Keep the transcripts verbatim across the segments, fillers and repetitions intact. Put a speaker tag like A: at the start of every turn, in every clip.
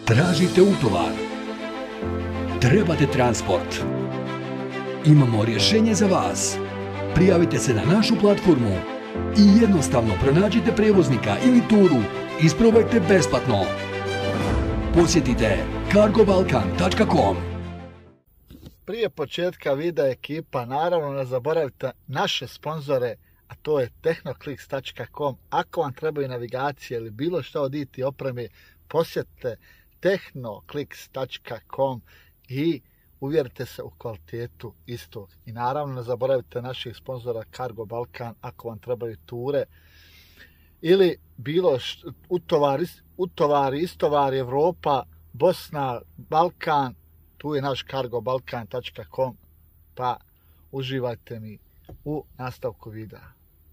A: Tražite utovar? Trebate transport? Imamo rješenje za vas. Prijavite se na našu platformu i jednostavno pronađite prijevoznika ili turu. Isprobajte besplatno. Posjetite cargo balkan tačka com.
B: Prije početka videa ekipa, naravno ne zaboravite naše sponzore, a to je tehnoclix tačka com. Ako vam trebaju navigacije ili bilo što od I T opreme, posjetite tehnoclix tačka com i uvjerite se u kvalitetu istog. I naravno ne zaboravite naših sponzora Cargo Balkan ako vam trebaju ture ili bilo što, utovari, utovari, istovari Evropa, Bosna, Balkan, tu je naš cargo balkan tačka com, pa uživajte mi u nastavku videa.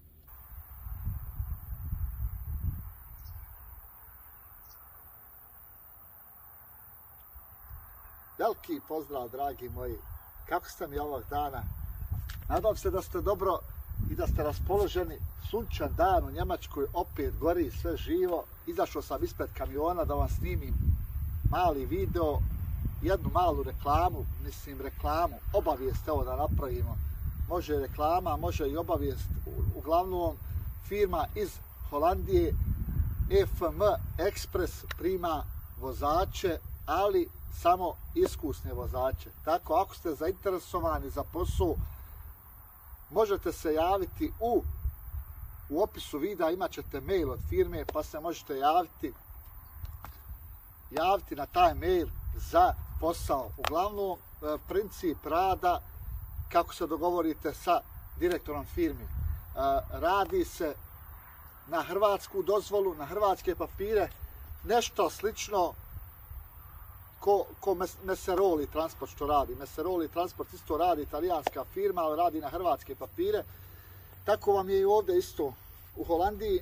B: Veliki pozdrav, dragi moji. Kako ste mi ovog dana? Nadam se da ste dobro i da ste raspoloženi. Sunčan dan u Njemačkoj, opet gori sve živo. Izašao sam ispred kamiona da vam snimim mali video, jednu malu reklamu, mislim reklamu, obavijest evo da napravimo. Može reklama, može i obavijest. Uglavnom, firma iz Holandije E F M Express prima vozače, ali samo iskusne vozače. Tako, ako ste zainteresovani za posao, možete se javiti u, u opisu videa, imat ćete mail od firme, pa se možete javiti, javiti na taj mail za posao. Uglavnom, princip rada, kako se dogovorite sa direktorom firme. Radi se na hrvatsku dozvolu, na hrvatske papire, nešto slično ko, ko Messeroli Transport što radi. Messeroli Transport isto radi, italijanska firma, ali radi na hrvatske papire. Tako vam je i ovdje isto u Holandiji.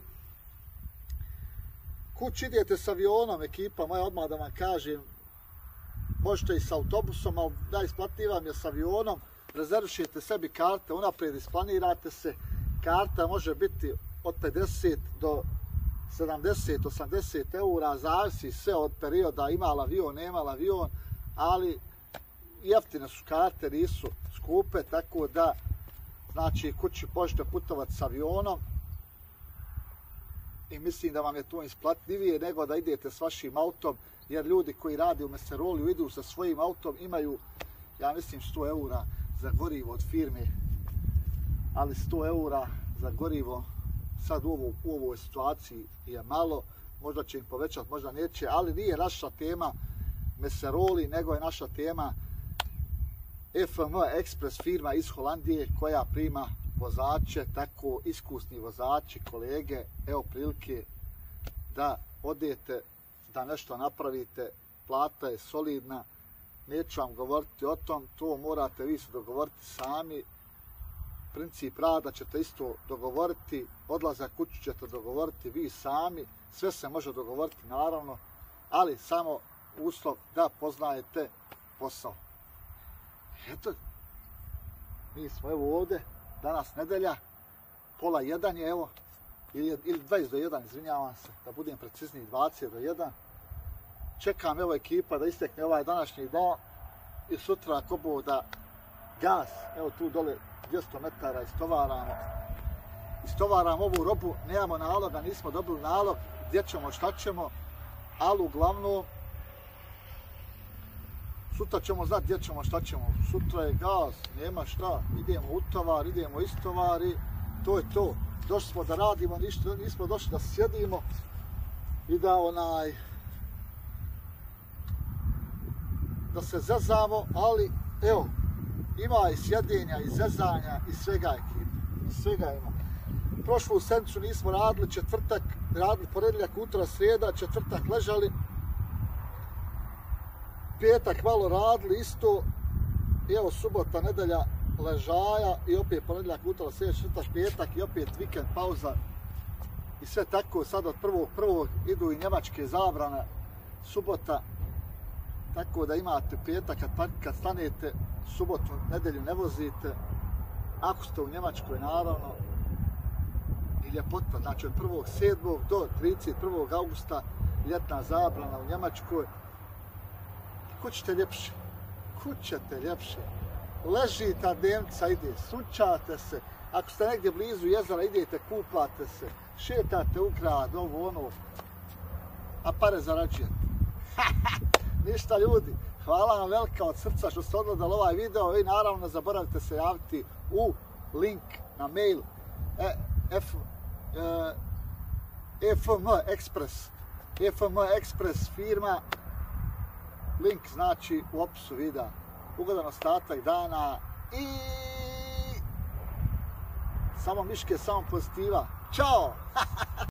B: Kući idete s avionom, ekipa moja, odmah da vam kažem, možete i s autobusom, ali najisplativije vam je s avionom. Rezervišite sebi karte, unaprijed isplanirate se. Karta može biti od pedeset do sedamdeset osamdeset eura, zavisi sve od perioda, ima li avion, nema li avion, ali jeftine su karte, nisu skupe, tako da znači kući možete putovati s avionom i mislim da vam je to isplativije nego da idete s vašim autom, jer ljudi koji rade u Messeroliju idu sa svojim autom, imaju, ja mislim, sto eura za gorivo od firme, ali sto eura za gorivo sad u, ovo, u ovoj situaciji je malo, možda će im povećati, možda neće, ali nije naša tema Messeroli, nego je naša tema E F M Express firma iz Holandije koja prima vozače, tako iskusni vozači, kolege, evo prilike da odete, da nešto napravite, plata je solidna, neću vam govoriti o tom, to morate vi se dogovoriti sami, princip rada ćete isto dogovoriti, odlazak kući ćete dogovoriti vi sami, sve se može dogovoriti naravno, ali samo uslov da poznajete posao. Eto, mi smo evo ovdje, danas nedelja, pola jedan je evo, ili, ili dvadeset do jedan, izvinjavam se, da budem precizniji, dvadeset do jedan. Čekam evo ekipa da istekne ovaj današnji dan i sutra ako bo da gas, evo tu dole dvjesto metara istovaramo. Istovaramo ovu robu, nemamo naloga, nismo dobili nalog, gdje ćemo, šta ćemo, ali uglavnom sutra ćemo znati gdje ćemo, šta ćemo. Sutra je gas, nema šta, idemo u tovar, idemo istovar i to je to. Došli smo da radimo, ništa, nismo došli da sjedimo i da onaj da se zezamo, ali evo, ima i sjedenja, i zezanja, i svega ekipa, i svega ima. Prošlu sedmicu nismo radili, četvrtak, radili ponedjeljak, utorak, srijeda, četvrtak ležali, petak malo radili isto, evo subota, nedelja, ležaja i opet ponedjeljak, utorak, srijeda, četvrtak, petak i opet vikend, pauza i sve tako. Sad od prvog prvog idu i njemačke zabrane, subota, tako da imate petak, kad, kad stanete, subotu, nedelju ne vozite, ako ste u Njemačkoj naravno, i ljepota, znači od prvog sedmog do trideset prvog augusta ljetna zabrana u Njemačkoj, kud ćete ljepše? Kud ćete ljepše? Ležite, a dnevnica ide, sunčate se. Ako ste negdje blizu jezera, idete, kupate se, šetate u grad, ovo ono, a pare zarađujete. Ništa ljudi, hvala vam velika od srca što ste odgledali ovaj video i naravno ne zaboravite se javiti u link na mail e, F, e, F M Express. F M Express firma, link znači u opisu videa. Ugodan ostatak dana i samo miške, samo pozitiva. Ćao!